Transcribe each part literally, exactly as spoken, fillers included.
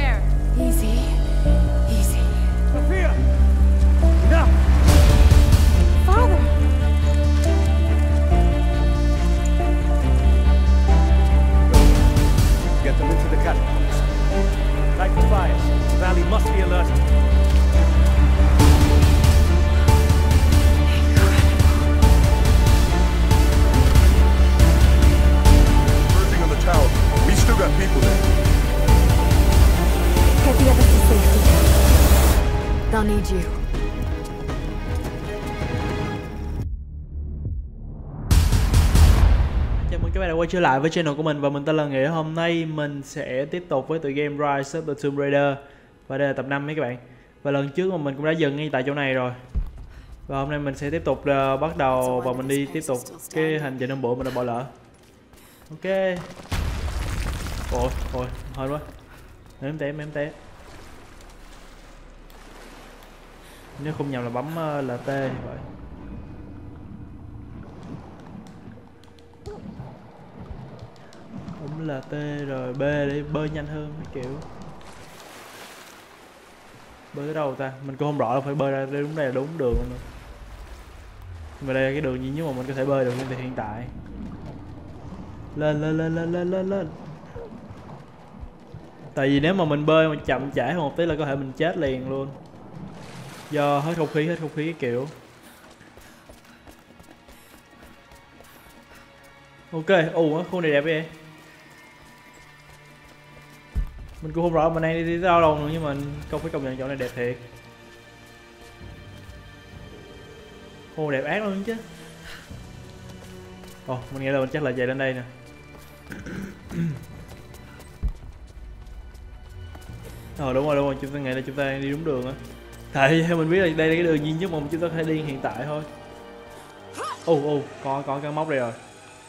there. Easy. Easy. Sophia! Enough! Father! Get them into the catacombs. Light the fires. The valley must be alerted. Converging on the tower. We still got people there. Get the others to safety. They'll need you. Chào mừng các bạn đã quay trở lại với channel của mình và mình tên là Nghĩa. Hôm nay mình sẽ tiếp tục với tựa game Rise of the Tomb Raider. Và đây là tập năm mấy các bạn. Và lần trước mà mình cũng đã dừng ngay tại chỗ này rồi. Và hôm nay mình sẽ tiếp tục uh, bắt đầu và mình đi tiếp tục cái hành trình hôm bữa mình đã bỏ lỡ. Ok. Ôi, ôi, hên quá. Em té, em té. Nếu không nhầm là bấm uh, là T vậy. Bấm là T rồi B để bơi nhanh hơn mấy kiểu. Bơi tới đâu ta? Mình cũng không rõ là phải bơi ra đúng đây là đúng đường luôn. Mà đây là cái đường duy nhất mà mình có thể bơi được hiện hiện tại. Lên lên lên lên lên lên lên. Tại vì nếu mà mình bơi mà chậm chảy hơn một tí là có thể mình chết liền luôn. Do hết không khí, hết không khí cái kiểu. Ok, ồ khu này đẹp vậy. Mình cũng không rõ mình đang đi, đi tới đâu đâu nữa nhưng mà không phải công nhận chỗ này đẹp thiệt. Ô đẹp ác luôn chứ. Ồ mình nghĩ là mình chắc là chạy lên đây nè. Ờ đúng rồi đúng rồi, chúng ta nghĩ là chúng ta đi đúng đường á. Tại theo mình biết là đây là cái đường duy nhất mà chúng ta có thể đi hiện tại thôi. Ồ ồ có có cái móc đây rồi.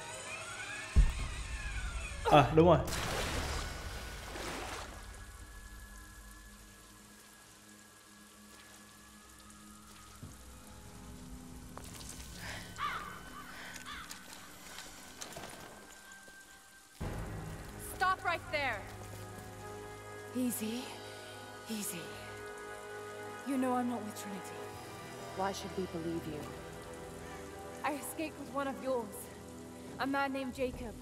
À đúng rồi. Stop right there. Easy. Easy. You know I'm not with Trinity. Why should we believe you? I escaped with one of yours. A man named Jacob.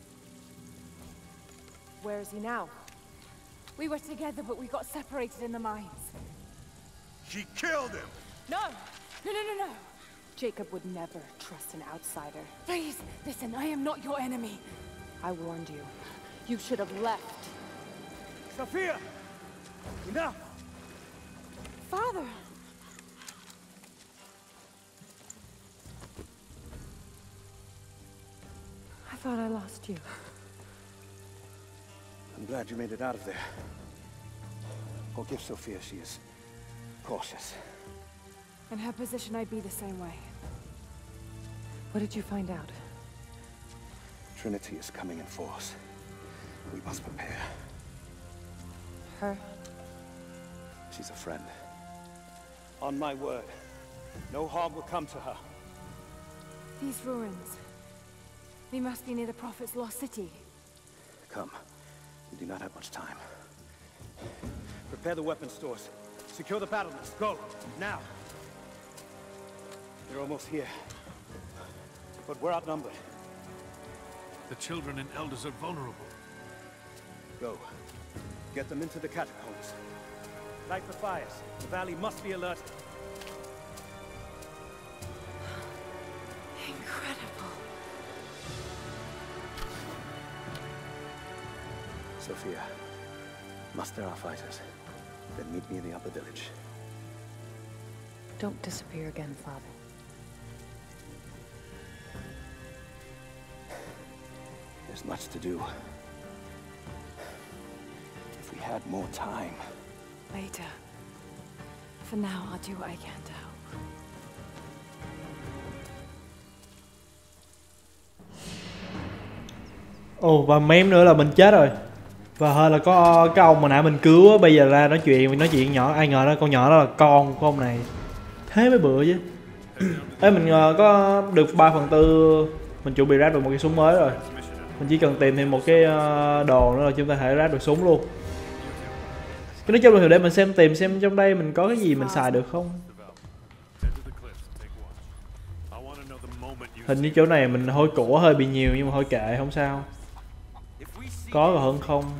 Where is he now? We were together, but we got separated in the mines. She killed him! No! No, no, no, no! Jacob would never trust an outsider. Please, listen, I am not your enemy. I warned you. You should have left. Sophia! Enough! Father! I thought I lost you. I'm glad you made it out of there. Forgive Sophia, she is cautious. In her position, I'd be the same way. What did you find out? Trinity is coming in force. We must prepare. Her? She's a friend. On my word, no harm will come to her. These ruins. They must be near the Prophet's lost city. Come. We do not have much time. Prepare the weapon stores. Secure the battlements. Go! Now! They're almost here. But we're outnumbered. The children and elders are vulnerable. Go. Get them into the catacombs. Light the fires. The valley must be alerted. Incredible. Sophia, muster our fighters. Then meet me in the upper village. Don't disappear again, Father. There's much to do. If we had more time. Later. For now, I'll do what I can to help. Ồ và mém nữa là mình chết rồi. Và hơn là có cái ông mà nãy mình cứu á, bây giờ ra nói chuyện, mình nói chuyện nhỏ, ai ngờ đó con nhỏ đó là con của ông này. Thế mới bựa chứ. Ê mình uh, có được ba phần tư, mình chuẩn bị ráp được một cái súng mới rồi. Mình chỉ cần tìm thêm một cái uh, đồ nữa là chúng ta thể ráp được súng luôn. Cái nói chung là để mình xem tìm xem trong đây mình có cái gì mình xài được không. Hình như chỗ này mình hôi của hơi bị nhiều nhưng mà thôi kệ không sao. Có còn hơn không.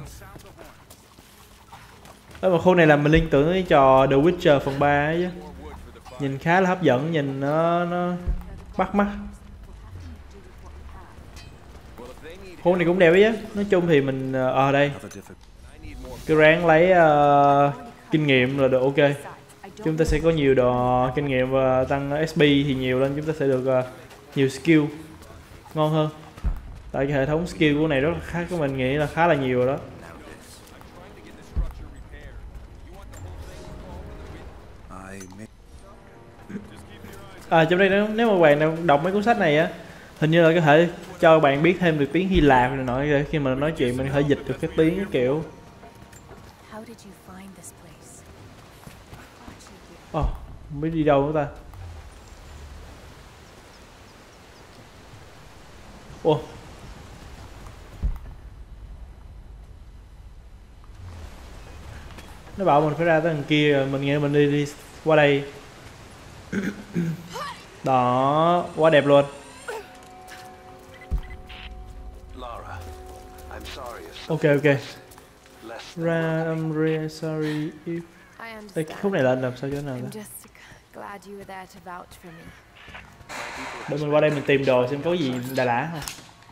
Đó mà khu này làm mình liên tưởng đến trò The Witcher phần ba ấy chứ. Nhìn khá là hấp dẫn, nhìn nó nó bắt mắt. Khu này cũng đẹp ấy chứ. Nói chung thì mình ở ờ, đây cứ ráng lấy uh, kinh nghiệm là được ok. Chúng ta sẽ có nhiều đồ kinh nghiệm và tăng ét pê thì nhiều lên, chúng ta sẽ được uh, nhiều skill ngon hơn. Tại cái hệ thống skill của này rất là khá, của mình nghĩ là khá là nhiều rồi đó. À, trong đây nếu, nếu mà bạn đọc mấy cuốn sách này á, hình như là có thể cho bạn biết thêm được tiếng Hy Lạp này nọ, khi mà nói chuyện mình có thể dịch được cái tiếng kiểu. Ồ, oh, không biết đi đâu nữa ta. Ồ oh. Nó bảo mình phải ra tới đằng kia, mình nghĩ mình đi đi qua đây. Đó, quá đẹp luôn. Ok ok. Ra, I'm really sorry if... Đây, cái khúc này lên làm sao cho nào ta? Để mình qua đây mình tìm đồ xem có gì đà lả không.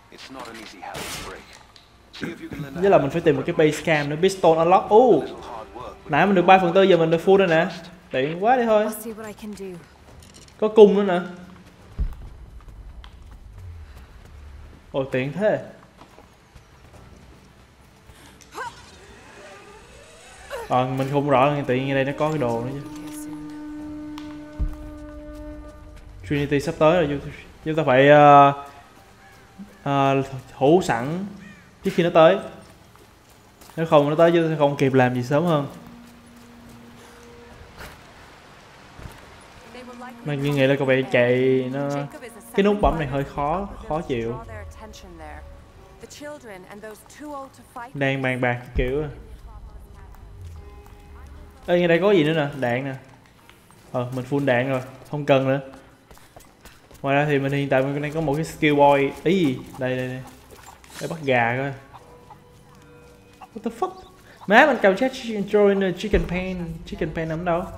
Với là mình phải tìm một cái base camp nữa, pistol unlock. Ô, uh, nãy mình được ba phần tư, giờ mình được full rồi nè. Tiện quá đi thôi. Có cung nữa nè. Ồ, tiện thế. Ờ, à, mình không rõ là tiện như đây nó có cái đồ nữa chứ. Trinity sắp tới rồi, chúng ta phải uh, uh, thủ sẵn trước khi nó tới. Nếu không nó tới chúng ta sẽ không kịp làm gì sớm hơn. Mà như nghĩ là có vẻ chạy nó cái nút bấm này hơi khó khó chịu. Đang bàn bạc kiểu. Ê, ngay đây có gì nữa nè, đạn nè. Ờ, mình full đạn rồi, không cần nữa. Ngoài ra thì mình hiện tại mình đang có một cái skill boy. Ý, đây đây đây. Để bắt gà coi. What the fuck? Má mình cầm chết intro in the chicken pan. Chicken pan nằm đâu?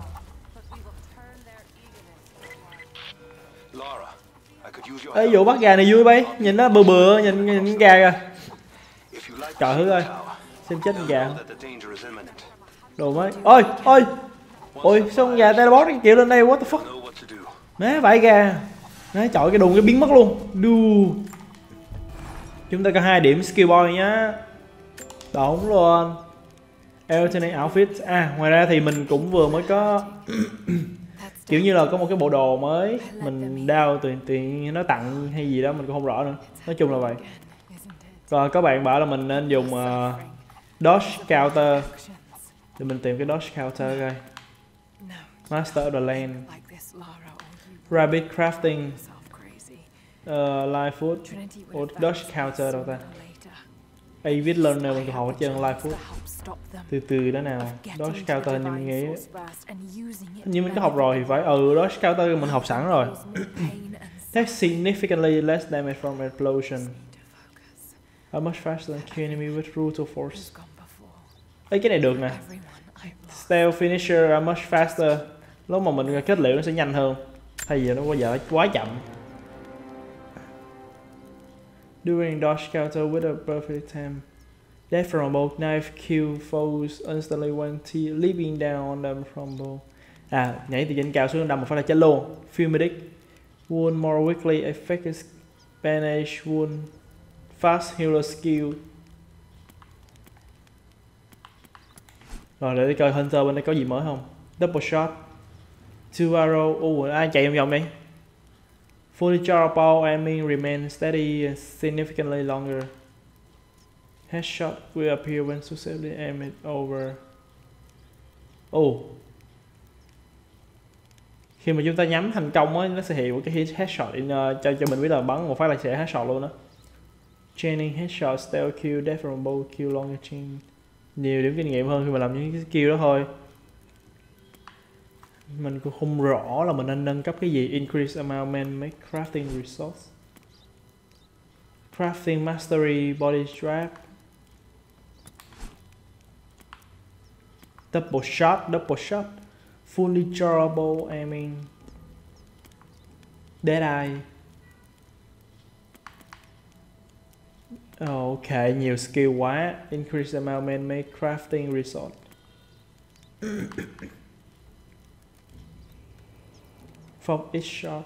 Ê, vụ bắt gà này vui bay. Nhìn nó bừa bừa, nhìn, nhìn gà kìa. Trời ơi ơi. Xem chết con gà. Đồ mới. Ôi, ôi. Ôi, sao con gà teleport cái kiểu lên đây, what the fuck. Má vãi gà. Má chọi cái đùng cái biến mất luôn. Đu. Chúng ta có hai điểm skill boy nhá. Đúng luôn. Alternate outfit. À, ngoài ra thì mình cũng vừa mới có kiểu như là có một cái bộ đồ mới mình đao tiền tiền nó tặng hay gì đó mình cũng không rõ nữa. Nói chung là vậy. Rồi các bạn bảo là mình nên dùng uh, dodge counter để mình tìm cái dodge counter coi. Master of the land, rabbit crafting, uh, live food, or dodge counter đâu ta? Avid learner mình học hết trơn live food. Từ từ đó nào. Dodge counter như mình nghĩ. Nhưng mình có học rồi thì phải. Ừ, dodge counter mình học sẵn rồi. Takes significantly less damage from explosion. How much faster than kill enemy with brutal force. Ê, cái này được nè. Stealth finisher are much faster. Lúc mà mình kết liễu nó sẽ nhanh hơn. Thay vì nó có giờ quá chậm. During dodge counter with a perfect time. Death from a bolt knife kill foes instantly when T leaping down on them from bow. À, nhảy từ trên cao xuống đâm một phát là chết luôn. Few medic. Wound more weakly effective banish wound. Fast healer skill. Rồi để đi coi Hunter bên đây có gì mới không. Double shot. Two arrow. Ủa, ai chạy vòng vòng đây? Fully charged ball enemy remain steady significantly longer. Headshot will appear when successfully aimed over. Oh. Khi mà chúng ta nhắm thành công á, nó sẽ hiện một cái headshot in, uh, cho cho mình biết là bắn một phát là sẽ headshot luôn đó. Chaining headshot, stealth kill, death from bow kill, longer chain. nhiều điểm kinh nghiệm hơn khi mà làm những cái skill đó thôi. Mình cũng không rõ là mình nên nâng cấp cái gì. Increase amount man make crafting resource, crafting mastery body strap, double shot, double shot, fully chargeable aiming, dead eye. Ok, nhiều skill quá. Increase amount man make crafting resource. From each shot.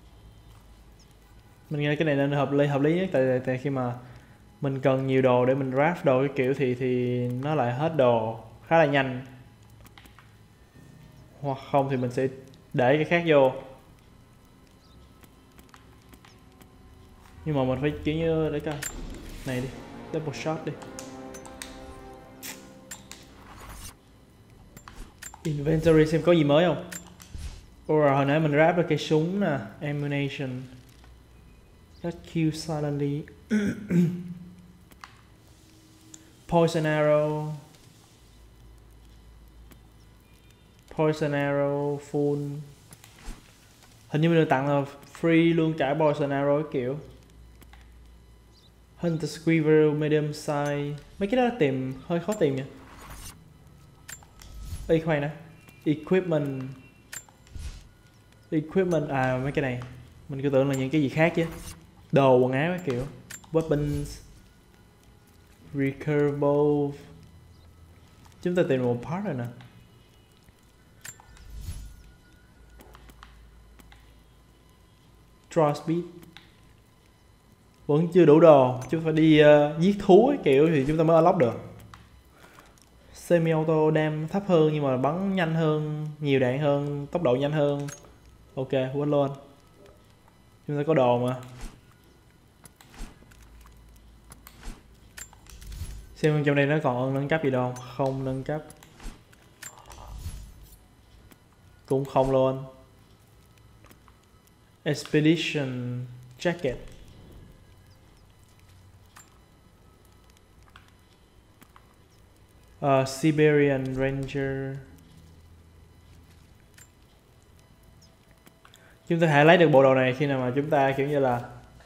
Mình nghĩ cái này nên hợp lý hợp lý nhất, tại, tại, tại khi mà mình cần nhiều đồ để mình craft đồ cái kiểu thì thì nó lại hết đồ khá là nhanh. Hoặc không thì mình sẽ để cái khác vô. Nhưng mà mình phải kiểu như để coi này đi, double shot đi. Inventory xem có gì mới không. Ồ, hồi nãy mình grab được cây súng nè, ammunition. Just kill silently. Poison arrow. Poison arrow full. Hình như mình được tặng là free luôn cả poison arrow cái kiểu. Hunter Squiver medium size. Mấy cái đó tìm hơi khó tìm nha. Ê khoan đã. Equipment. Equipment à, mấy cái này mình cứ tưởng là những cái gì khác chứ. Đồ quần áo cái kiểu. Weapons. Recoverable. Chúng ta tìm một part rồi nè. Draw speed. Vẫn chưa đủ đồ, chúng phải đi uh, giết thú cái kiểu thì chúng ta mới unlock được. Semi auto đam thấp hơn nhưng mà bắn nhanh hơn, nhiều đạn hơn, tốc độ nhanh hơn. Ok, quên luôn. Chúng ta có đồ mà. Xem trong đây nó còn nâng cấp gì đâu. Không nâng cấp. Cũng không luôn. Expedition jacket. Uh, Siberian Ranger. Chúng ta hãy lấy được bộ đồ này khi nào mà chúng ta kiểu như là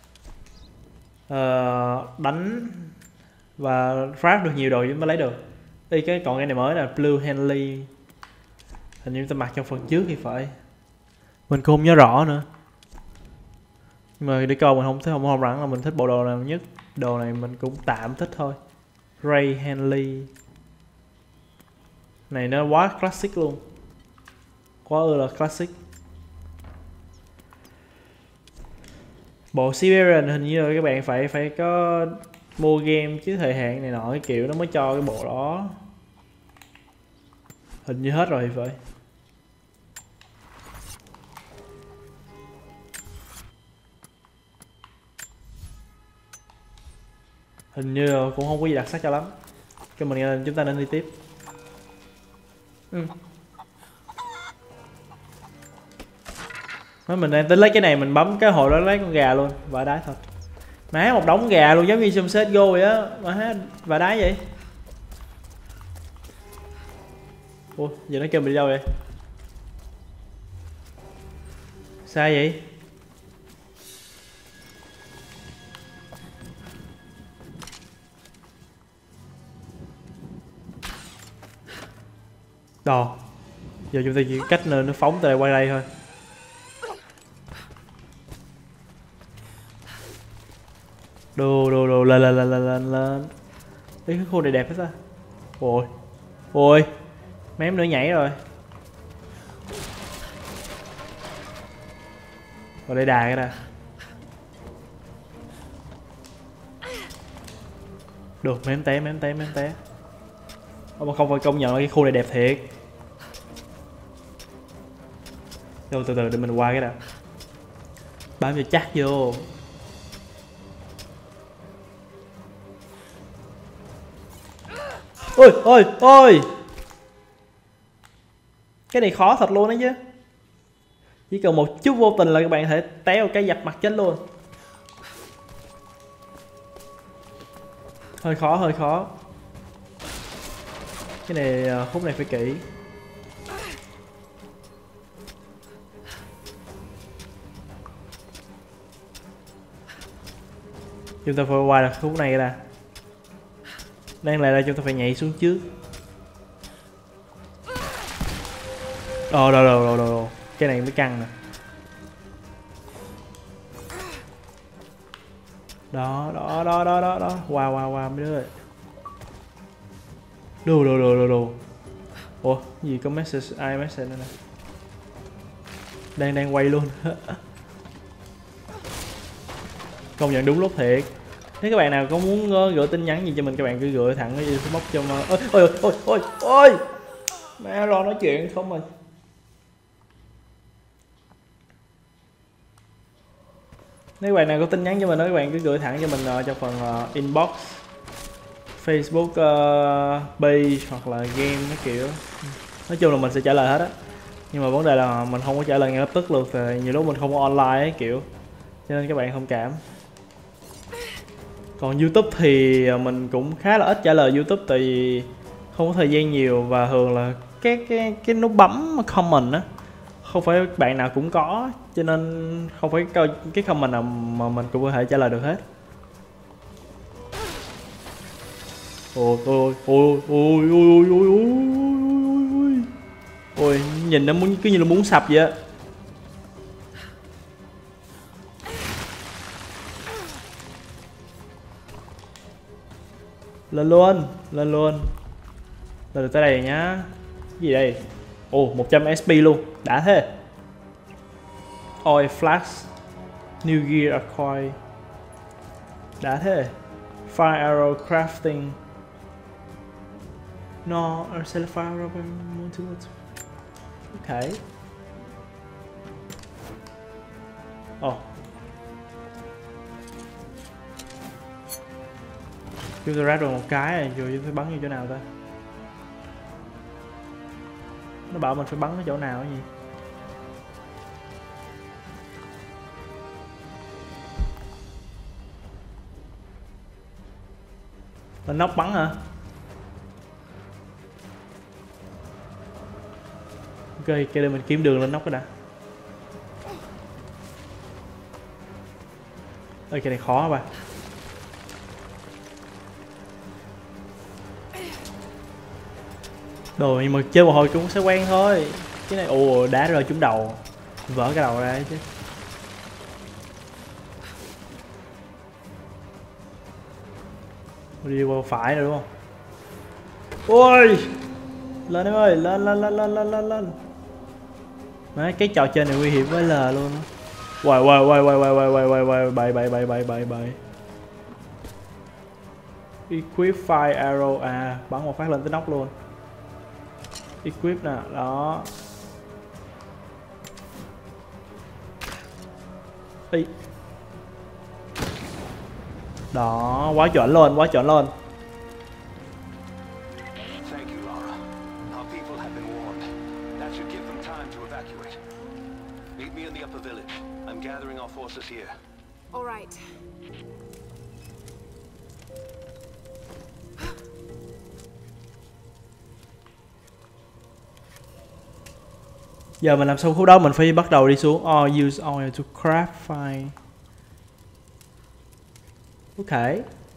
uh, đánh và craft được nhiều đồ chúng ta lấy được. Đây cái còn cái này mới là Blue Henley. Hình như chúng ta mặc trong phần trước thì phải. Mình cũng không nhớ rõ nữa. Nhưng mà để coi mình không thấy không không rắn là mình thích bộ đồ nào nhất. Đồ này mình cũng tạm thích thôi. Ray Henley. Này nó quá classic luôn. Quá ư là classic. Bộ Siberian hình như là các bạn phải phải có mua game chứ thời hạn này nọ cái kiểu nó mới cho cái bộ đó. Hình như hết rồi thì phải. Hình như là cũng không có gì đặc sắc cho lắm. Cái mình nghĩ chúng ta nên đi tiếp. Ừ. Nói mình đang tính lấy cái này mình bấm cái hồi đó lấy con gà luôn. Vả đái thật. Má một đống gà luôn giống như trong xê ét giê ô vậy á. Má vả đái vậy. Ủa giờ nó kêu mình đi đâu vậy? Sao vậy? Đồ. Giờ chúng ta chỉ cách nơi nó phóng từ đây quay đây thôi. Đồ đồ đồ lên lên lên lên lên lên. Đấy cái khu này đẹp hết ta. Ôi. Ôi. Mém nữa nhảy rồi. Vào đây đà cái nè. Được mém té mém té mém té. Ông mà không phải công nhận là cái khu này đẹp thiệt. Đâu từ từ để mình qua cái nào. Bám cho chắc vô. Ôi ôi ôi. Cái này khó thật luôn đấy chứ. Chỉ cần một chút vô tình là các bạn thể té vào cái dập mặt chết luôn. Hơi khó hơi khó. Cái này khúc này phải kỹ. Chúng ta phải qua được khúc này ra. Đang lại là chúng ta phải nhảy xuống trước. Ồ, đồ đồ đồ đồ. Cái này mới căng nè. Đó, đó, đó, đó, đó, đó. Qua, qua, qua mấy đứa ơi. Đồ, đồ, đồ, đồ, đồ. Ủa, gì có message, ai message nữa nè. Đang, đang quay luôn. Công nhận đúng lúc thiệt. Nếu các bạn nào có muốn gửi tin nhắn gì cho mình, các bạn cứ gửi thẳng cái inbox cho mà. Ôi, ôi, ôi, ôi, ôi. Mẹ lo nói chuyện không rồi. Nếu các bạn nào có tin nhắn cho mình đó, các bạn cứ gửi thẳng cho mình uh, trong phần uh, inbox Facebook uh, page hoặc là game cái kiểu. Nói chung là mình sẽ trả lời hết á. Nhưng mà vấn đề là mình không có trả lời ngay lập tức luôn, vì nhiều lúc mình không có online ấy kiểu. Cho nên các bạn thông cảm. Còn YouTube thì mình cũng khá là ít trả lời YouTube, tại vì không có thời gian nhiều và thường là cái cái cái nút bấm comment á không phải bạn nào cũng có, cho nên không phải cái comment nào mà mình cũng có thể trả lời được hết. Ôi ôi ôi ôi ôi ôi ôi ôi ôi, nhìn nó muốn cứ như là muốn sập vậy á. Lên luôn, lên luôn. Lên được tới đây nhá. Cái gì đây? Ồ, oh, một trăm ét pê luôn, đã thế. Oil flask, new gear acquired. Đã thế. Fire arrow crafting. No, I sell fire arrow multi. Okay. Oh. Chúng ta ra được một cái này, rồi chúng ta bắn vô chỗ nào ta? Nó bảo mình phải bắn ở chỗ nào cái gì? Lên nóc bắn hả? Ok, cái đây mình kiếm đường lên nóc cái đã. Ê, cái này khó bà. Đồ nhưng mà chơi một hồi cũng sẽ quen thôi. Cái này ồ, đá rơi trúng đầu, vỡ cái đầu ra chứ. Đi qua phải rồi đúng không? Ôi, lên em ơi, lên lên lên lên lên lên lên. Mấy cái trò chơi này nguy hiểm với lờ luôn á. Quay quay quay quay quay quay quay quay quay bay bay bay bay bay bay. Equip fire arrow, à bắn một phát lên tới nóc luôn. Equip nè, đó. Ý. Đó, quá chuẩn luôn, quá chuẩn luôn. Thank you, Lara. Our people have been warned. That should give them time to evacuate. Meet me in the upper village. I'm gathering our forces here. All right. Giờ mình làm xong khúc đó mình phải bắt đầu đi xuống. Oh, use oil to craft fire. Ok.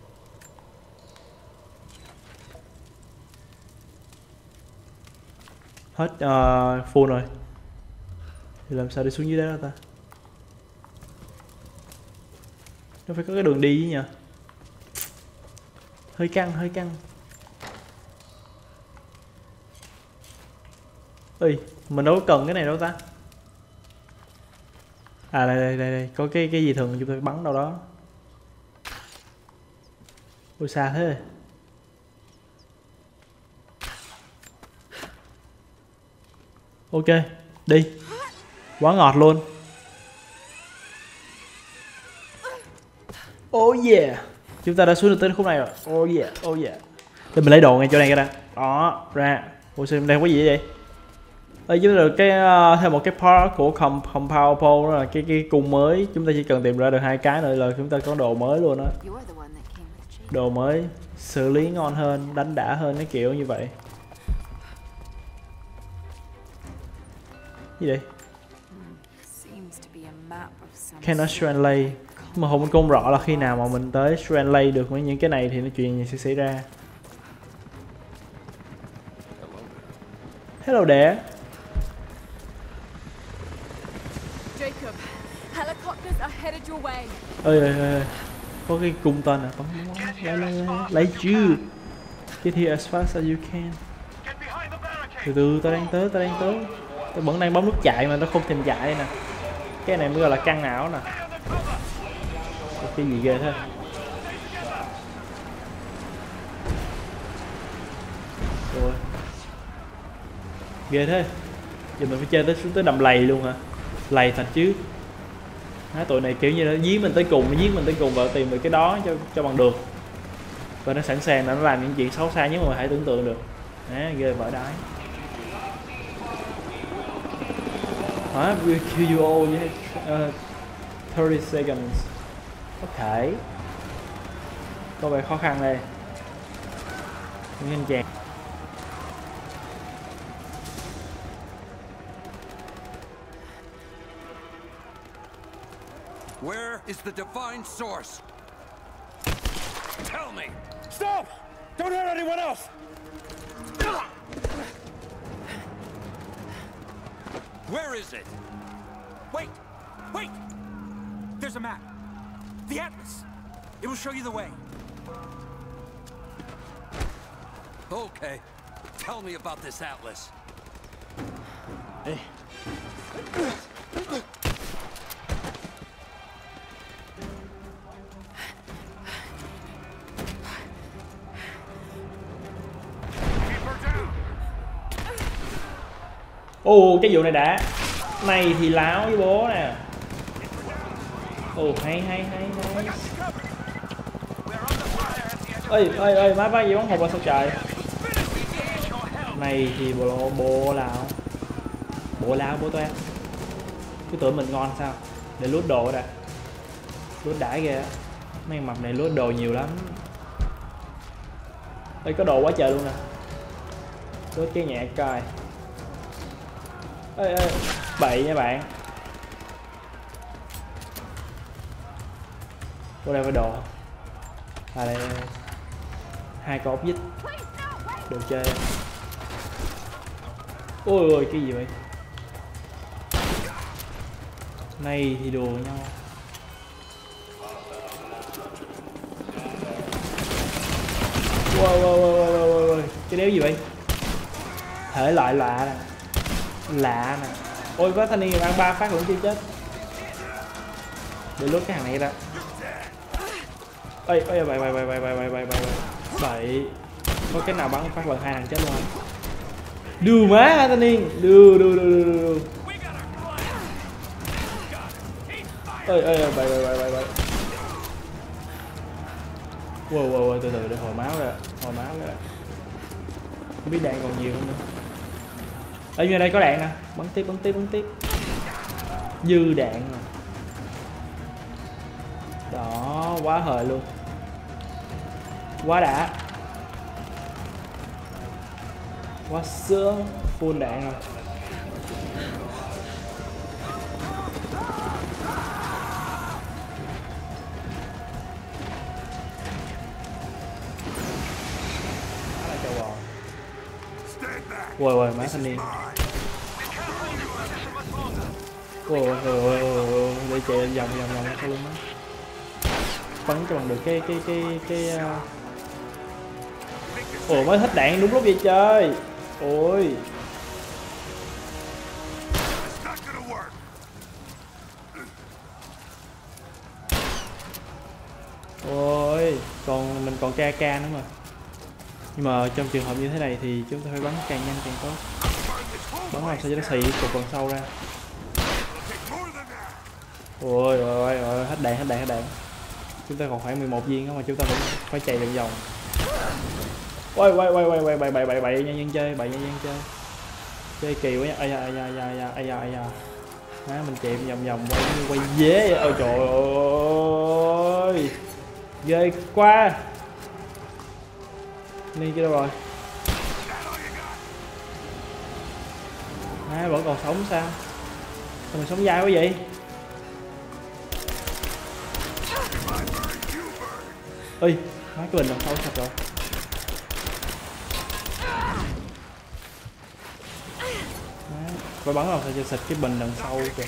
Hết uh, full rồi. Thì làm sao đi xuống dưới đó ta? Nó phải có cái đường đi chứ nhỉ? Hơi căng, hơi căng. Ê, mình đâu có cần cái này đâu ta. À đây đây đây, đây. Có cái cái gì thường chúng ta bắn đâu đó. Ôi xa thế. Ok, đi. Quá ngọt luôn. Oh yeah. Chúng ta đã xuống được tới khúc này rồi. Oh yeah, oh yeah. Để mình lấy đồ ngay chỗ này cái đã. Đó, ra. Ủa sao đang có gì vậy? Ở dưới được cái uh, thêm một cái part của compound pole, đó là cái cái cung mới. Chúng ta chỉ cần tìm ra được hai cái nữa là chúng ta có đồ mới luôn đó. Đồ mới xử lý ngon hơn, đánh đã hơn cái kiểu như vậy. Gì vậy? Seems to be a map of some Cannot translate. Mà không không rõ là khi nào mà mình tới translate được với những cái này thì nó chuyện gì sẽ xảy ra. Hello there. Jacob, helicopters are headed your way. Ơi ơi ơi, có cái cung tên à? Lấy lấy lấy lấy chứ. Get here as fast as you can. Từ từ, tao đang tới, tao đang tới. Tao vẫn đang bấm nút chạy mà nó không thèm chạy nè. Cái này mới gọi là căng não nè. Cái gì ghê thế? Rồi. Ghê thế. Giờ mình phải chơi tới xuống tới đầm lầy luôn hả? Lầy thật chứ. Á, tụi này kiểu như nó dí mình tới cùng, nó dí mình tới cùng và tìm được cái đó cho cho bằng được. Và nó sẵn sàng là nó làm những chuyện xấu xa nhất mà mình hãy tưởng tượng được. Á, ghê vỡ đái. Hả? We kill you all in uh, thirty seconds. Ok. Có vẻ khó khăn đây. Những anh chàng. Where is the divine source? Tell me! Stop! Don't hurt anyone else! Where is it? Wait! Wait! There's a map. The Atlas. It will show you the way. Okay. Tell me about this Atlas. Hey. Ồ, oh, cái vụ này đã. Này thì láo với bố nè. Ồ, oh, hay hay hay hay. Ơi ơi ơi, má bác gì bóng hộp là sao trời. Này thì bố bố láo. Bố láo bố toét. Cứ tưởng mình ngon sao. Để lút đồ đã. Lút đã ghê. Mấy mập này lút đồ nhiều lắm. Ê, có đồ quá trời luôn nè. Lút cái nhạc coi. Ê ê, bậy nha bạn. Vô đây phải đồ. À đây, đây. Hai con ốc vít. Đồ chơi. Ôi ôi, cái gì vậy? Này thì đùa nhau. Wow, wow, wow, wow, wow, wow. Cái đéo gì vậy? Thể loại lạ nè. Lạ nè. Ôi có thanh niên ăn ba phát vẫn chưa chết. Để lút cái hàng này ra. Ê ê bậy bậy bậy bậy bậy bậy bậy bậy bậy. Có cái nào bắn phát lần hai thằng chết luôn không? Đù má thanh niên. Đù đù đù đù đù. Ê ê bậy bậy bậy bậy bậy. Wow wow wow, từ từ để hồi máu ra. Hồi máu ra. Không biết đạn còn nhiều không nữa. Ở như đây có đạn nè, bắn tiếp bắn tiếp bắn tiếp. Dư đạn nè. Đó, quá hời luôn. Quá đã. Quá sướng, full đạn rồi. Đó là châu bò. Ôi ôi, má thanh niên. Ôi ôi ôi ôi, để chạy vòng vòng vòng sao luôn á. Bắn cho bằng được cái cái cái cái uh... Ồ mới hết đạn đúng lúc vậy chơi. Ôi. Ôi, còn mình còn ca ca nữa mà. Nhưng mà trong trường hợp như thế này thì chúng ta phải bắn càng nhanh càng tốt. Bắn làm sao cho nó xì cục còn sâu ra. Ôi ôi ôi, hết đạn hết đạn hết đạn. Chúng ta còn khoảng mười một viên đó mà chúng ta vẫn phải chạy được vòng. Ôi quay quay quay quay bậy bậy bậy bậy nhân dân chơi, bậy nhân dân chơi. Chơi kỳ quá nha. Ai da ai da ai da ai da ai da. Má mình chạy vòng vòng quay quay dế. Ôi trời ơi. Ghê quá. Đi kia đâu rồi? Má vẫn còn sống sao? Sao mình sống dai quá vậy? Ơi, má cái bình đằng sau sạch rồi. Má, phải bắn làm sao cho xịt cái bình đằng sau kìa.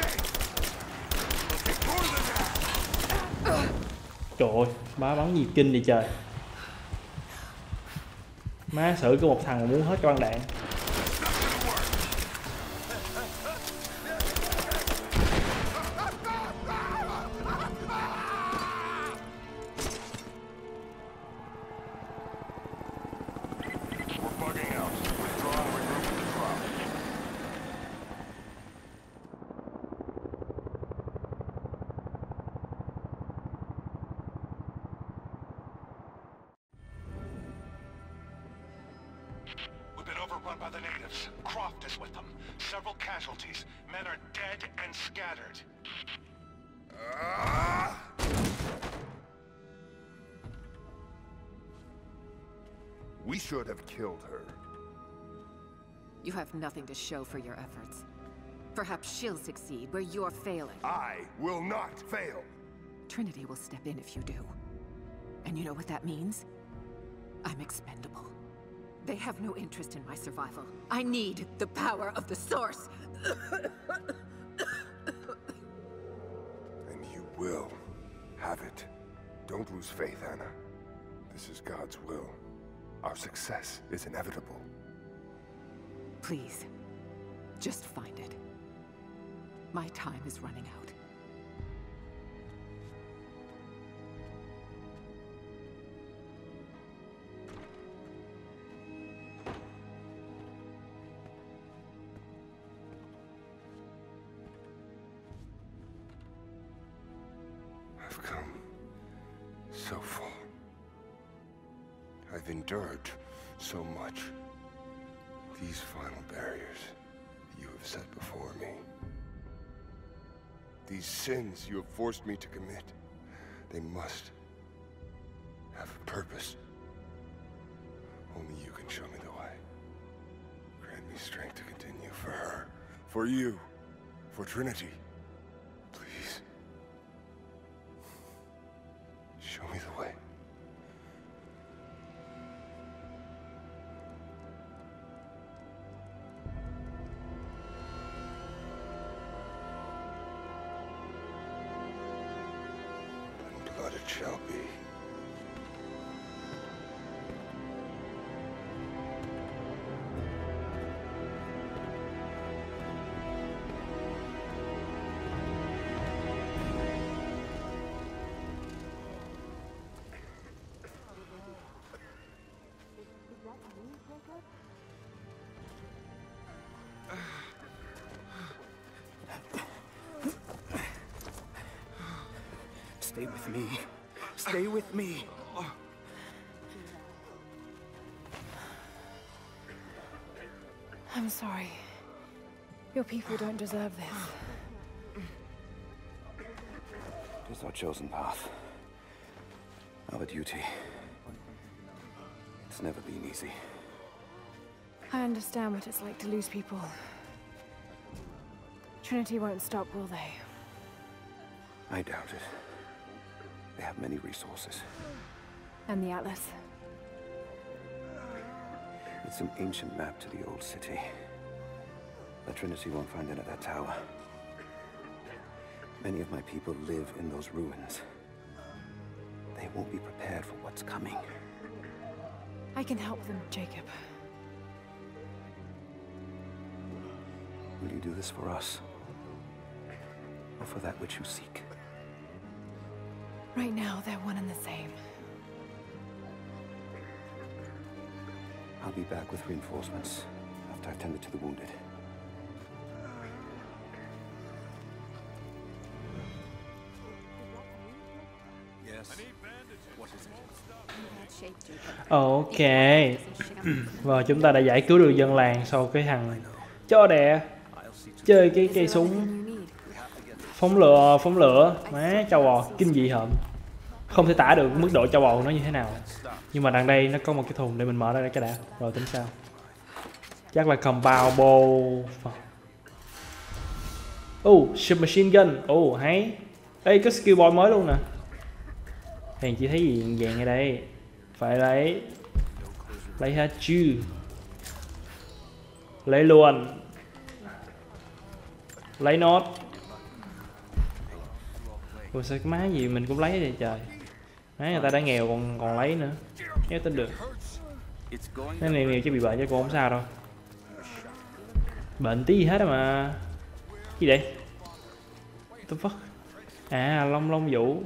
Trời ơi, má bắn gì kinh vậy trời. Má xử có một thằng mà muốn hết cái băng đạn. Overrun by the natives. Croft is with them. Several casualties. Men are dead and scattered. Uh... We should have killed her. You have nothing to show for your efforts. Perhaps she'll succeed where you're failing. I will not fail. Trinity will step in if you do. And you know what that means? I'm expendable. They have no interest in my survival. I need the power of the Source. And you will have it. Don't lose faith, Anna. This is God's will. Our success is inevitable. Please, just find it. My time is running out. I've come so far. I've endured so much. These final barriers you have set before me. These sins you have forced me to commit, they must have a purpose. Only you can show me the way. Grant me strength to continue for her, for you, for Trinity. Please. Show me the way. And blood it shall be. Stay with me. Stay with me. I'm sorry. Your people don't deserve this. It is our chosen path. Our duty. It's never been easy. I understand what it's like to lose people. Trinity won't stop, will they? I doubt it. They have many resources. And the Atlas? It's an ancient map to the old city. The Trinity won't find it at that tower. Many of my people live in those ruins. They won't be prepared for what's coming. I can help them, Jacob. Will you do this for us? Or for that which you seek? Right now, they're one and the same. I'll be back with reinforcements after I've tended to the wounded. Ok. Và chúng ta đã giải cứu được dân làng sau cái thằng chó đẻ chơi cái cây súng phóng lửa phóng lửa má trâu bò kinh dị hợm, không thể tả được mức độ trâu bò của nó như thế nào. Nhưng mà đằng đây nó có một cái thùng để mình mở ra cái đã rồi tính sao. Chắc là compound bow. Oh, submachine gun. Oh, hay. Ê, có skill boy mới luôn nè. Hèn chỉ thấy gì vàng ở đây. Phải lấy. Lấy hết chứ. Lấy luôn. Lấy nốt. Ủa sao cái má gì mình cũng lấy vậy trời. Má người ta đã nghèo còn còn lấy nữa. Nếu tin được. Cái này nghèo chứ bị bệnh chứ cũng không sao đâu. Bệnh tí gì hết á mà. Gì vậy? What the fuck? À, Long Long Vũ.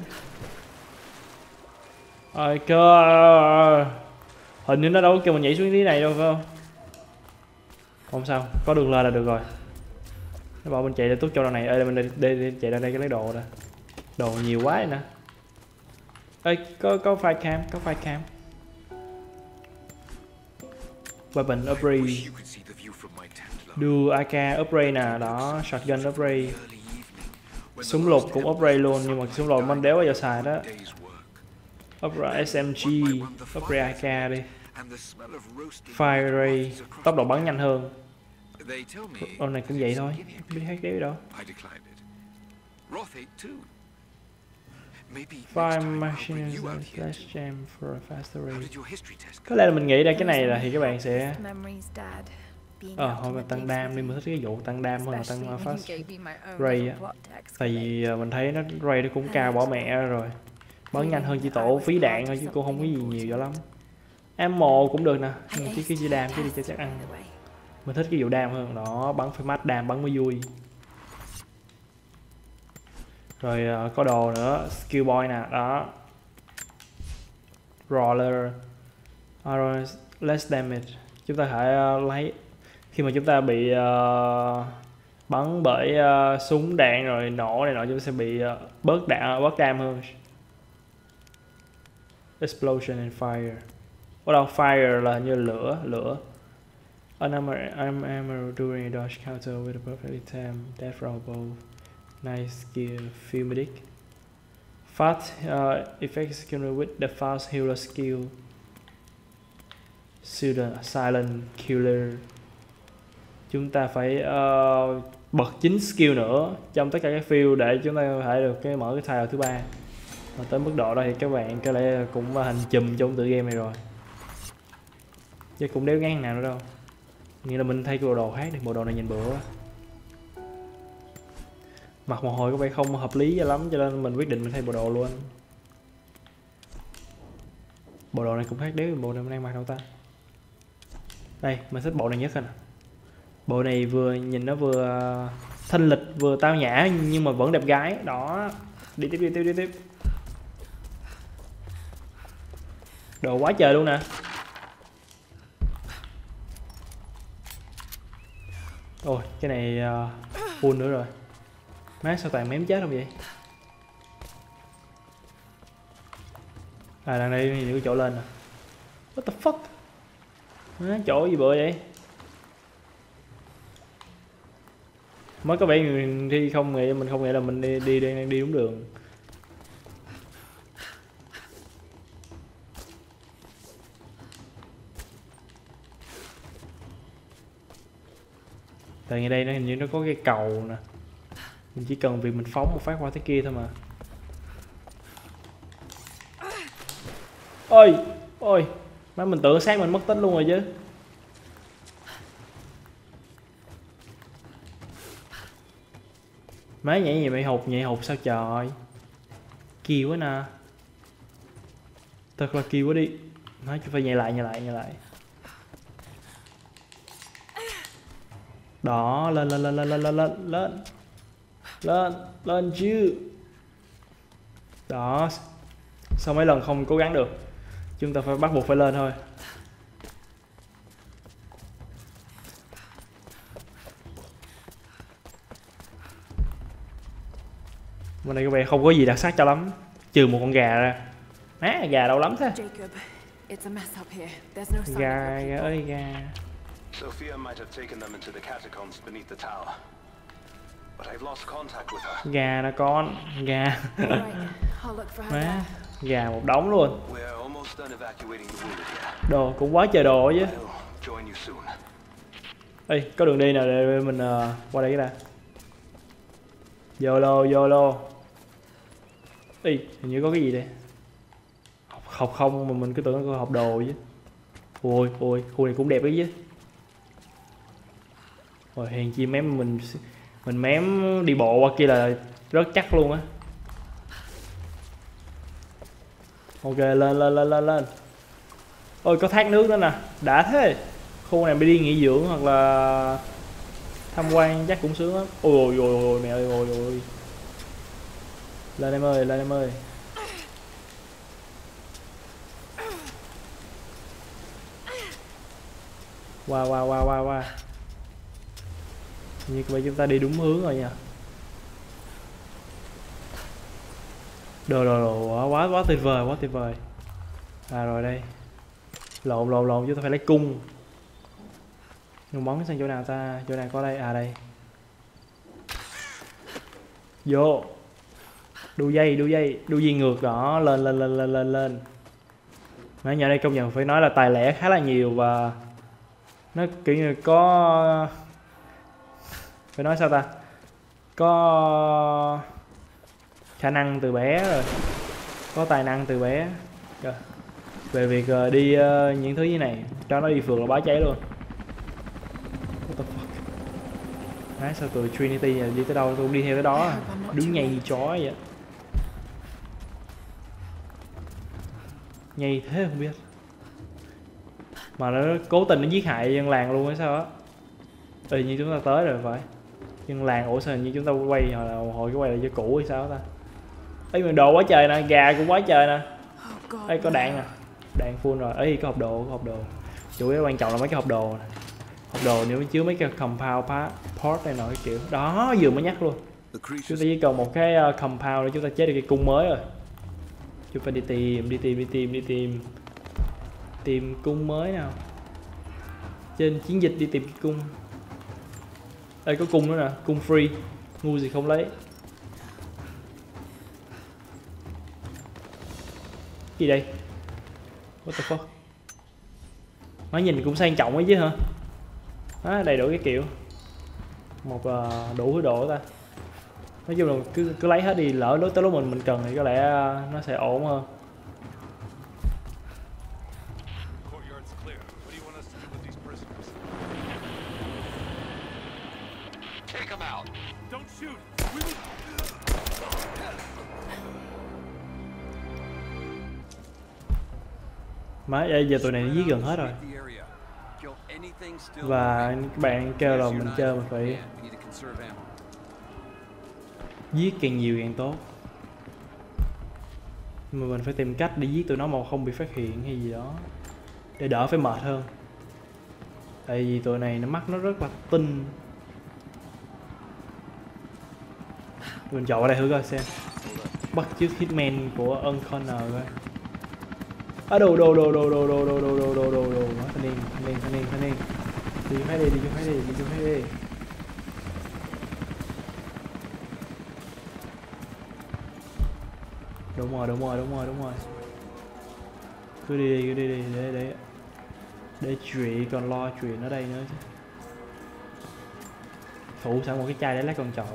Ôi cơ. Hình như nó đâu kêu mình nhảy xuống tí này đâu phải không? Không sao, có đường lên là được rồi. Nó bảo mình chạy ra tốt chỗ này. Ê, mình đi, đi, đi chạy ra đây cái lấy đồ nè. Đồ nhiều quá vậy nè. Ê, có có fire cam, có fire cam. Weapon upgrade. Đưa a ca upgrade nè, đó, shotgun upgrade. Súng lục cũng upgrade luôn, nhưng mà súng lục mình đéo bao giờ xài đó. Upgrade ét em giê, upgrade a ca đi. Fire ray, tốc độ bắn nhanh hơn. Con này cũng vậy thôi, không biết hát đéo đâu. Fire machine flash jam for a faster rate. Có lẽ là mình nghĩ ra cái này là thì các bạn sẽ ờ thôi mình tăng đam đi, mình thích cái vụ tăng đam hơn là tăng fast ray á. Tại vì mình thấy nó ray nó cũng cao bỏ mẹ rồi, bắn nhanh hơn chỉ tổ phí đạn thôi chứ cũng không có gì nhiều cho lắm. Ammo cũng được nè, nhưng mà chứ cái gì đam chứ đi cho chắc ăn. Mình thích cái vụ đam hơn, đó bắn phải mát đam bắn mới vui. Rồi uh, có đồ nữa, skill boy nè, đó. Roller, uh, less damage. Chúng ta hãy uh, lấy khi mà chúng ta bị uh, bắn bởi uh, súng đạn rồi nổ này nọ, chúng ta sẽ bị uh, bớt đạn, bớt đam hơn. Explosion and fire. Ở đâu fire là như lửa, lửa. An armor, armor during dodge counter with a perfectly timed death roll bow. Nice skill, few medic. Fast uh, effect skill with the fast healer skill. Silent killer. Chúng ta phải uh, bật chín skill nữa trong tất cả các field để chúng ta có thể được cái mở cái tile thứ ba. Và tới mức độ đó thì các bạn có lẽ cũng hành chùm trong tự game này rồi. Chứ cũng đéo ngán nào nữa đâu. Nghĩa là mình thay cái bộ đồ khác đi, bộ đồ này nhìn bựa quá. Mặc một hồi có vẻ không hợp lý cho lắm cho nên mình quyết định mình thay bộ đồ luôn. Bộ đồ này cũng khác đéo bộ này mình đang mặc đâu ta. Đây, mình thích bộ này nhất nè. Bộ này vừa nhìn nó vừa thanh lịch vừa tao nhã nhưng mà vẫn đẹp gái. Đó. Đi tiếp đi tiếp đi tiếp. Đồ quá trời luôn nè. Ôi, cái này uh, full nữa rồi. Má sao toàn mém chết không vậy? À đằng đây thì có chỗ lên nè. What the fuck? Má, chỗ gì bựa vậy? Mới có vẻ mình đi không nghĩ mình không nghĩ là mình đi đi đang đi đúng đường. Tại ngay đây nó hình như nó có cái cầu nè. Mình chỉ cần việc mình phóng một phát qua tới kia thôi mà. Ôi, ôi, má mình tưởng xác mình mất tích luôn rồi chứ. Má nhảy gì mày hụt nhảy hụt sao trời. Kiều quá nè. Thật là kiều quá đi. Nói chứ phải nhảy lại nhảy lại nhảy lại. Đó, lên lên lên lên lên lên lên lên lên lên chứ. Đó. Sau mấy lần không cố gắng được, chúng ta phải bắt buộc phải lên thôi. Bên này có vẻ không có gì đặc sắc cho lắm, trừ một con gà ra. Má, gà đâu lắm thế. Gà, gà ơi gà. Sophia might have taken them into the catacombs beneath the tower. But I've lost contact with her. Gà nè con, gà. Má, gà một đống luôn. We're almost done evacuating the wounded here. Đồ cũng quá trời đồ chứ. I'll join you soon. Ê, có đường đi nào để mình uh, qua đây cái đã. YOLO YOLO. Ý, hình như có cái gì đây. Học, học không mà mình cứ tưởng có học đồ chứ. Ôi ôi, khu này cũng đẹp đấy chứ. Rồi hèn chi mém mình mình mém đi bộ qua kia là rất chắc luôn á. Ok, lên lên lên lên lên. Ôi có thác nước nữa nè, đã thế. Khu này mới đi nghỉ dưỡng hoặc là tham quan chắc cũng sướng lắm. Ôi ôi ôi ôi mẹ ơi ôi ôi. Lên em ơi, lên em ơi. Qua qua qua qua qua. Như vậy chúng ta đi đúng hướng rồi nha. Đồ đồ đồ quá quá tuyệt vời, quá tuyệt vời. À rồi đây. Lộn lộn lộn chúng ta phải lấy cung. Nhưng bắn sang chỗ nào ta? Chỗ nào có đây? À đây. Vô. Đu dây, đu dây, đu dây ngược đó, lên lên lên lên lên lên. Mấy nhà đây công nhận phải nói là tài lẻ khá là nhiều và nó kiểu như có phải nói sao ta? Có khả năng từ bé rồi. Có tài năng từ bé. Rồi. Về việc uh, đi uh, những thứ như này, cho nó đi phượt là bá cháy luôn. What the fuck? Đấy, sao tụi Trinity đi tới đâu tôi cũng đi theo tới đó à. Đứng nhây như chó vậy. Nhây thế không biết. Mà nó cố tình nó giết hại dân làng luôn hay sao á. Tự nhiên chúng ta tới rồi phải. Dân làng ủa sao như chúng ta quay hồi là hồi cái quay là cho cũ hay sao ta. Ấy mình đồ quá trời nè, gà cũng quá trời nè. Ấy có đạn nè. Đạn full rồi. Ấy có hộp đồ, có hộp đồ. Chủ yếu quan trọng là mấy cái hộp đồ nè. Hộp đồ nếu chứa mấy cái compound part này nọ cái kiểu. Đó vừa mới nhắc luôn. Chúng ta chỉ cần một cái compound để chúng ta chế được cái cung mới rồi. Chúng ta đi tìm, đi tìm, đi tìm, đi tìm. Tìm cung mới nào. Trên chiến dịch đi tìm cung. Đây có cung nữa nè, cung free. Ngu gì không lấy. Gì đây? What the fuck? Nó nhìn cũng sang trọng ấy chứ hả? Á, đầy đủ cái kiểu. Một uh, đủ thứ đồ ta. Nói chung là cứ cứ lấy hết đi, lỡ lúc tới lúc mình mình cần thì có lẽ uh, nó sẽ ổn hơn. Má giờ tụi này giết gần hết rồi. Và các bạn kêu là mình chơi mình phải giết càng nhiều càng tốt. Mà mình phải tìm cách để giết tụi nó mà không bị phát hiện hay gì đó, để đỡ phải mệt hơn. Tại vì tụi này nó mắt nó rất là tinh. Mình chọn ở đây thử coi xem. Bắt chước Hitman của Unconnor coi. À đồ đồ đồ đồ đồ đồ đồ đồ đồ đồ đồ đồ thanh niên thanh niên thanh niên thanh niên đi cho phải đi đi cho phải đi đi cho phải đi. Đúng rồi đúng rồi đúng rồi đúng rồi. Cứ đi đi cứ đi đi để để để chuyện còn lo chuyện ở đây nữa chứ. Thủ sẵn một cái chai để lát còn chọi.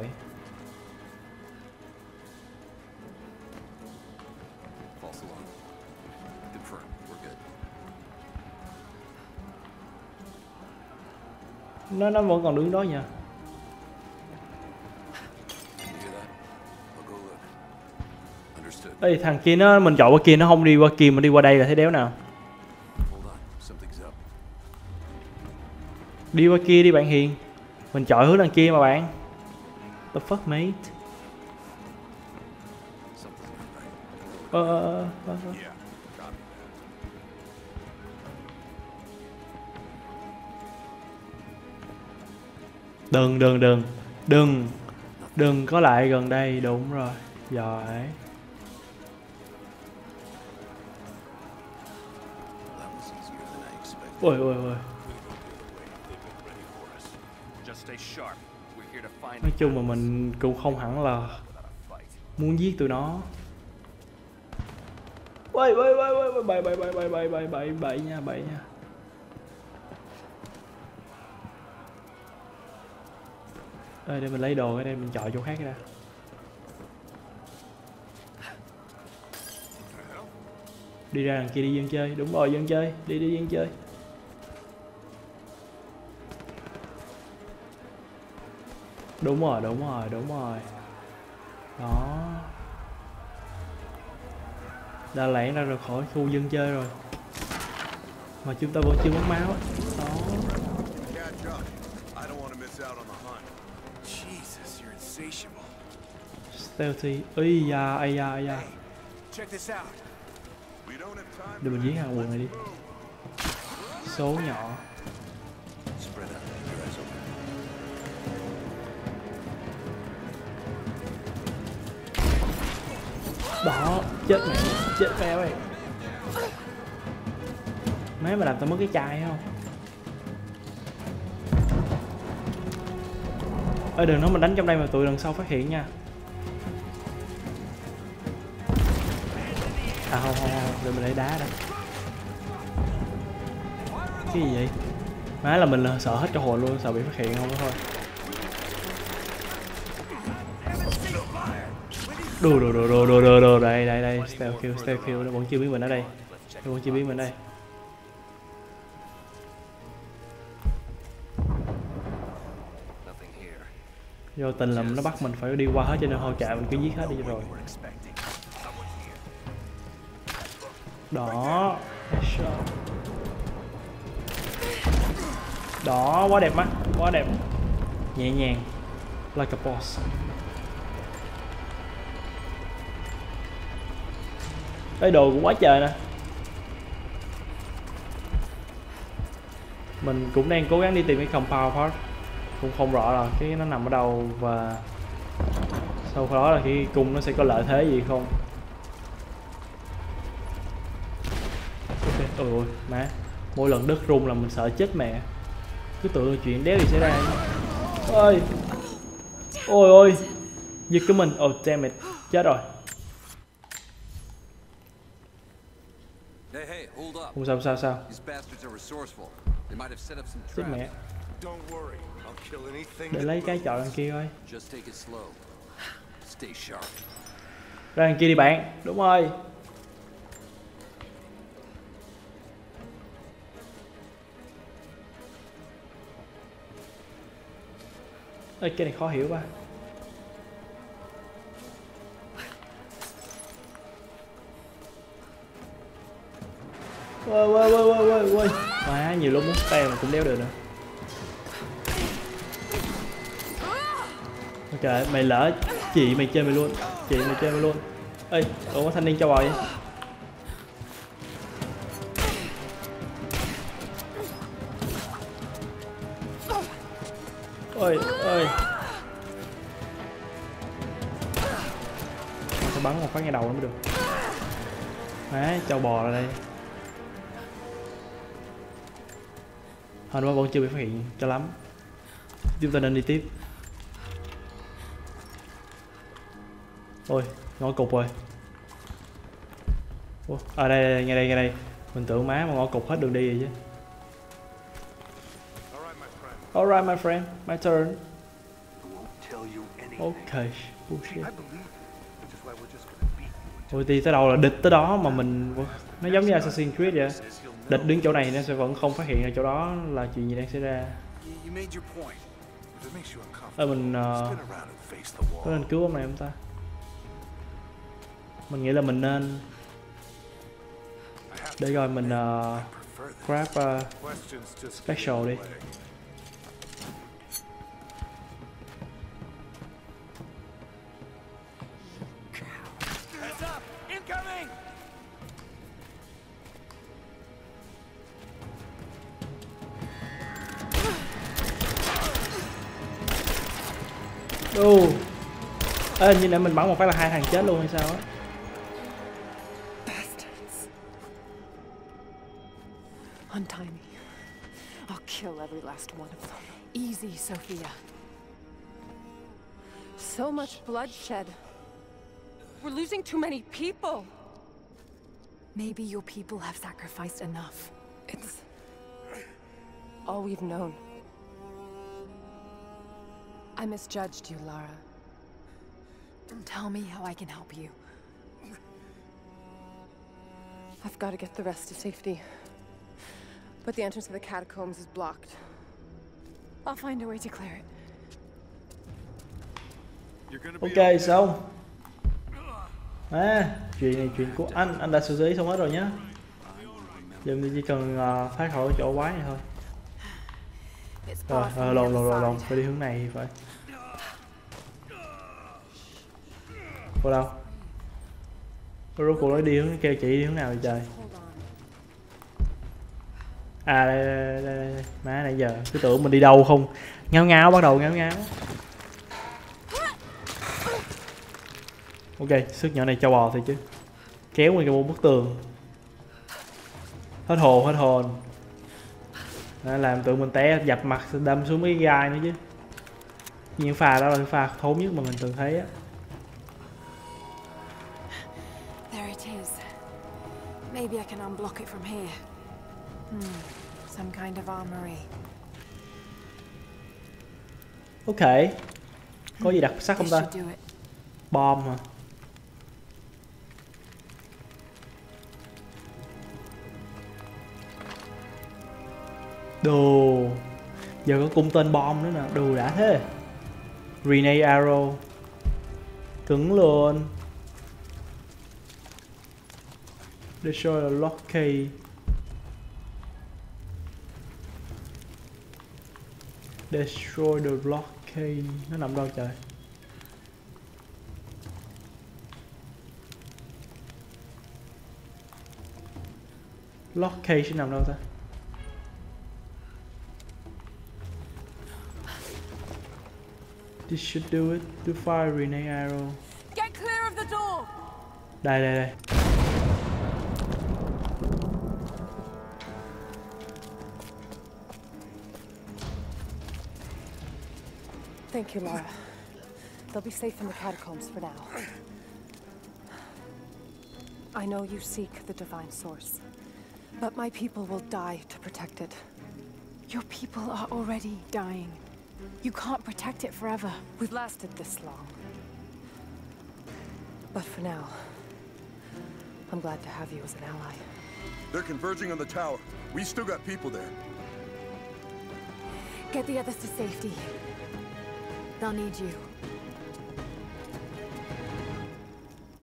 Nó nó vẫn còn đứng đó nha. Ê thằng kia nó mình chọn qua kia nó không đi qua kia mà đi qua đây là thấy đéo nào. Đi qua kia đi bạn Hiền. Mình chọn hướng đằng kia mà bạn. The fuck mate. Ờ ờ ờ ờ. Đừng đừng đừng đừng đừng có lại gần đây, đúng rồi. Giỏi. Ôi ôi ôi. Nói chung mà mình cũng không hẳn là muốn giết tụi nó. Ôi ôi ôi ôi bảy bảy bảy bảy bảy bảy bảy bảy nha, bảy nha. Ê, để mình lấy đồ ở đây mình chọn chỗ khác ra. Đi ra đằng kia đi dân chơi. Đúng rồi dân chơi. Đi đi dân chơi. Đúng rồi, đúng rồi, đúng rồi. Đó. Đã lẻn ra rồi khỏi khu dân chơi rồi. Mà chúng ta vẫn chưa mất máu. Đó. Stealthy. Ây da, ây da, ây da. Để mình giết hàng quần này đi. Số nhỏ. Đó, chết mẹ, chết mẹ ơi. Má mà làm tao mất cái chai không? Ê đừng nói mình đánh trong đây mà tụi lần sau phát hiện nha. À không không không, để mình lấy đá đây. Cái gì vậy? Má là mình là sợ hết cả hồn luôn, sợ bị phát hiện không đó thôi. Đồ đồ đồ đồ đồ đồ đồ đây đây đây, stealth kill stealth kill, nó vẫn chưa biết mình ở đây, nó vẫn chưa biết mình ở đây. Vô tình là nó bắt mình phải đi qua hết cho nên thôi kệ mình cứ giết hết đi cho rồi. Đó. Đó, quá đẹp mắt, quá đẹp. Nhẹ nhàng. Like a boss. Cái đồ cũng quá trời nè. Mình cũng đang cố gắng đi tìm cái compound part. Cũng không rõ là cái nó nằm ở đâu và sau đó là cái cung nó sẽ có lợi thế gì không. Ok, ôi ôi, má. Mỗi lần đất rung là mình sợ chết mẹ. Cứ tưởng là chuyện đéo gì xảy ra. Ôi. Ôi ôi. Giật cái mình. Oh damn it. Chết rồi. Không sao sao sao. Chết mẹ. Để lấy cái chọi đằng kia coi. Ra đằng kia đi bạn. Đúng rồi. Ê, cái này khó hiểu quá. Ôi ôi ôi ôi ôi ôi. Má nhiều lúc muốn spam mà cũng đéo được nữa. Ok, mày lỡ chị mày chơi mày luôn. Chị mày chơi mày luôn. Ê, ủa có thanh niên cho bò vậy? Ôi ôi. Sẽ bắn một phát ngay đầu mới được. Má, cho bò ra đây. Thôi nó vẫn chưa bị phát hiện cho lắm. Chúng ta nên đi tiếp. Ôi, ngõ cụt rồi. Ủa, à đây, đây, ngay đây, ngay đây. Mình tưởng má mà ngõ cụt hết đường đi rồi chứ. Alright my friend, my turn. Ok, bullshit. Ôi thì tới đâu là địch tới đó mà mình... Nó giống như Assassin's Creed vậy. Địch đứng chỗ này nó sẽ vẫn không phát hiện ra chỗ đó là chuyện gì đang xảy ra. Ê mình... Uh, có nên cứu ông này không ta? Mình nghĩ là mình nên... Để rồi mình uh, grab uh, special đi. Ô. Ê, như nãy mình bắn một phát là hai thằng chết luôn hay sao á? Untie me. I'll kill every last one of them. Easy, Sophia. So much bloodshed. We're losing too many people. Maybe your people have sacrificed enough. It's all we've known. I misjudged you, Lara. Tell me how I can help you. I've got to get the rest to safety. But the entrance to the catacombs is blocked. I'll find a way to clear it. Ok, xong. À, chuyện này chuyện của anh, anh đã xử lý xong hết rồi nhá. Giờ mình chỉ cần uh, thoát khỏi chỗ quái này thôi. Rồi, uh, lồn lồn lồn lồn, phải đi hướng này thì phải. Cô đâu? Rốt cuộc nó đi hướng kêu chị đi hướng nào vậy trời? À đây đây đây, đây. Má nãy giờ cứ tưởng mình đi đâu không. Ngáo ngáo bắt đầu ngáo ngáo. Ok, sức nhỏ này cho bò thôi chứ. Kéo nguyên cái một bức tường. Hết hồn, hết hồn. Đó, làm tụi mình té dập mặt đâm xuống mấy cái gai nữa chứ. Những pha đó là cái pha thốn nhất mà mình từng thấy á. There it is. Maybe I can unblock it from here. Hmm, some kind of armory. Ok. Có gì đặc sắc không ta? Bom hả? Đồ. Giờ có cung tên bom nữa nè, đồ đã thế. Grenade arrow. Cứng luôn. Destroy the lock key. Destroy the lock key. Nó nằm đâu trời? Lock key sẽ nằm đâu ta? This should do it. To fire grenade arrow. Get clear of the door. Đây đây đây. Thank you, Lara. They'll be safe in the catacombs for now. I know you seek the divine source, but my people will die to protect it. Your people are already dying. You can't protect it forever. We've lasted this long. But for now, I'm glad to have you as an ally. They're converging on the tower. We still got people there. Get the others to safety. They'll need you.